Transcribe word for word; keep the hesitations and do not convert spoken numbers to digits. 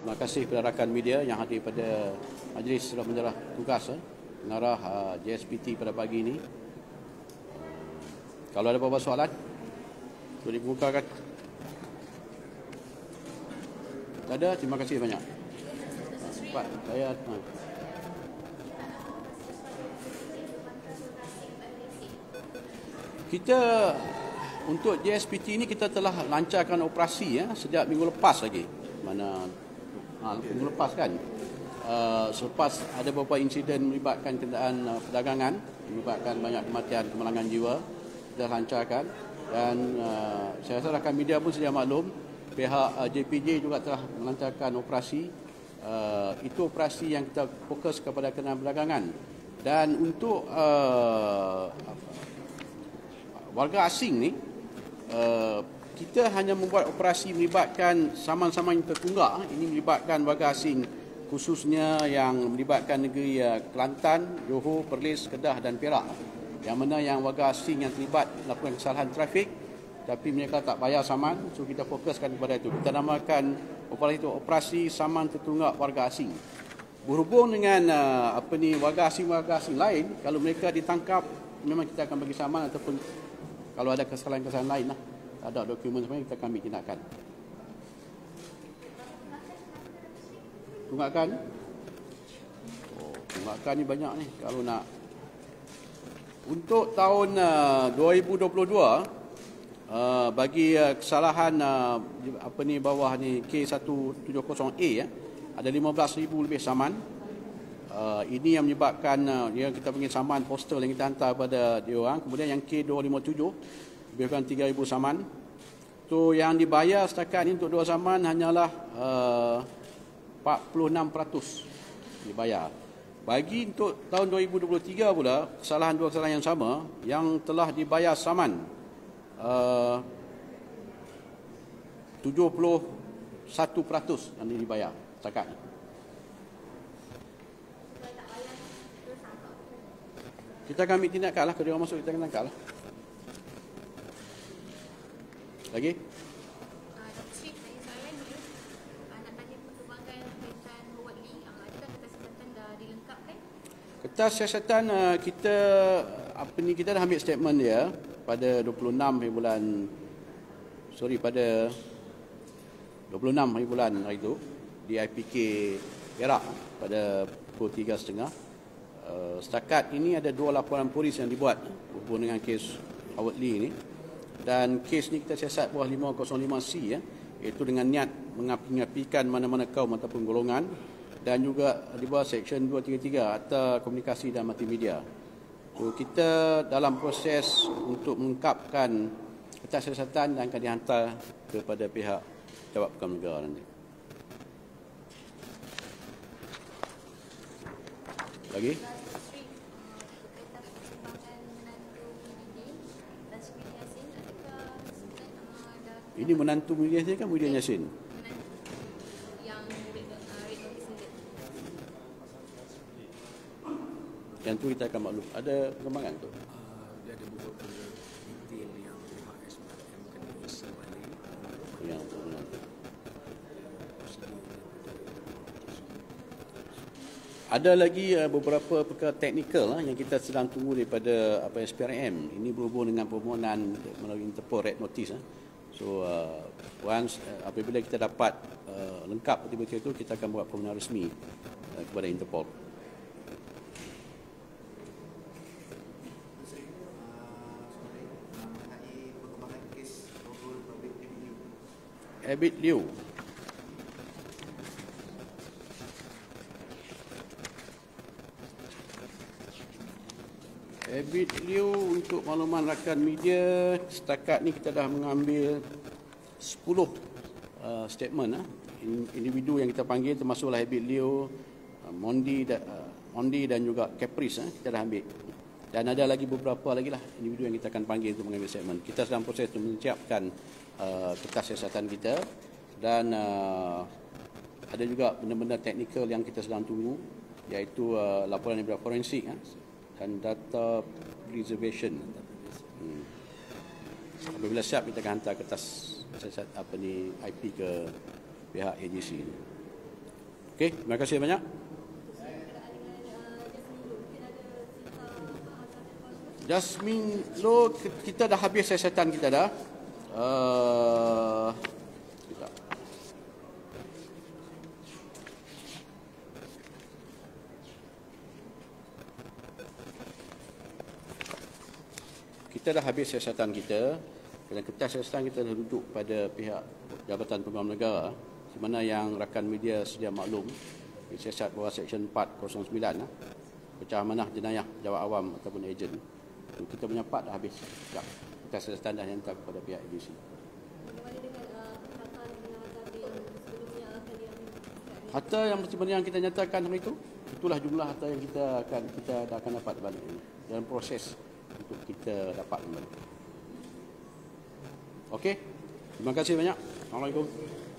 Terima kasih kepada rakan media yang hadir pada majlis surat menyerah tugas eh, pengarah uh, J S P T pada pagi ini. Kalau ada beberapa soalan, boleh dibukakan. Tak ada, terima kasih banyak. Cepat, saya... Ha. Kita untuk J S P T ini kita telah lancarkan operasi ya sejak minggu lepas lagi. Mana ha, minggu lepas kan. Uh, selepas ada beberapa insiden melibatkan kenderaan uh, perdagangan, melibatkan banyak kematian, kemalangan jiwa, kita lancarkan dan uh, saya rasa rakan media pun sedia maklum pihak uh, J P J juga telah melancarkan operasi. Uh, itu operasi yang kita fokus kepada kenderaan perdagangan dan untuk uh, warga asing ni uh, kita hanya membuat operasi melibatkan saman-saman yang tertunggak. Ini melibatkan warga asing khususnya yang melibatkan negeri uh, Kelantan, Johor, Perlis, Kedah dan Perak. Yang mana yang warga asing yang terlibat melakukan kesalahan trafik tapi mereka tak bayar saman, so kita fokuskan kepada itu. Kita namakan operasi itu operasi saman tertunggak warga asing. Berhubung dengan uh, apa ni warga asing-warga asing lain, kalau mereka ditangkap memang kita akan bagi saman ataupun kalau ada kesalahan-kesalahan lain lah, ada dokumen sebenarnya kita kami tindakan. Tunggakan? Oh, tunggakan ni banyak ni. Kalau nak untuk tahun uh, dua ribu dua puluh dua uh, bagi uh, kesalahan uh, apa ni bawah ni K seratus tujuh puluh A ya, ada lima belas ribu lebih saman. Uh, ini yang menyebabkan uh, yang kita panggil saman postal yang kita hantar pada dia orang. Kemudian yang K dua lima tujuh lebih kurang tiga ribu saman. So yang dibayar setakat ini untuk dua saman hanyalah uh, empat puluh enam peratus dibayar. Bagi untuk tahun dua ribu dua puluh tiga pula, kesalahan dua kesalahan yang sama yang telah dibayar saman uh, tujuh puluh satu peratus yang dibayar setakat ini. Kita akan ambil tindakan lah. Kalau dia orang masuk, kita akan tangkap lah. Lagi? Doktor Sri, saya soalan dulu. Nak tanya perkembangan kaitan Howard Lee. Adakah kertas siasatan dah dilengkapkan? Kertas siasatan uh, kita apa ni kita dah ambil statement dia pada dua puluh enam hari bulan sorry pada dua puluh enam hari bulan hari itu di I P K Perak pada pukul tiga tiga puluh. Uh, setakat ini ada dua laporan polis yang dibuat berhubung dengan kes Howard Lee ini, dan kes ni kita siasat bawah lima kosong lima C ya, iaitu dengan niat mengapi-apikan mana-mana kaum ataupun golongan, dan juga di bawah Seksyen dua tiga tiga Akta Komunikasi dan Multimedia. So, kita dalam proses untuk mengungkapkan kertas siasatan dan akan dihantar kepada pihak Jawab Pegawai Negara nanti. Lagi? Ini menantu Muhyiddin Yassin kan Muhyiddin Yassin? Yang red notice ni. Yang tu kita akan maklum. Ada perkembangan tu? Dia ada beberapa detail yang pihak S M M kena usaha balik. Yang tu menantu. Ada lagi uh, beberapa perkara teknikal uh, yang kita sedang tunggu daripada apa S P R M. Ini berhubung dengan permohonan melalui Interpol Red Notice. Uh. So uh, once uh, apabila kita dapat uh, lengkap betul-betul itu, kita akan buat permohonan resmi uh, kepada Interpol. Abid Liu. Abid Liu, untuk makluman rakan media, setakat ni kita dah mengambil sepuluh uh, statement uh, individu yang kita panggil, termasuklah Abid Liu, uh, Mondi, da, uh, Mondi dan juga Caprice, uh, kita dah ambil. Dan ada lagi beberapa lagi lah individu yang kita akan panggil untuk mengambil statement. Kita sedang proses untuk menyiapkan uh, kertas siasatan kita, dan uh, ada juga benda-benda teknikal yang kita sedang tunggu, iaitu uh, laporan daripada forensik uh, dan data preservation. Hmm. Apabila siap, kita akan hantar kertas siasat apa ni I P ke pihak A G C. Okey, terima kasih banyak. Jasmine Low, kita dah habis siasatan kita dah. Uh, sekejap. Kita dah habis siasatan kita. Dan kertas siasatan kita dah duduk pada pihak Jabatan Pembangunan Negara, di mana yang rakan media sedia maklum, siasat bawah Seksyen empat kosong sembilan, pecah amanah jenayah jawab awam ataupun ejen. Kita punya part dah habis. Ya, kertas siasatan dah hantar kepada pihak A B C. Harta yang sebenarnya yang kita nyatakan hari itu, itulah jumlah harta yang kita akan kita akan dapat balik ini dalam proses untuk kita dapat kembali. Okey, terima kasih banyak. Assalamualaikum.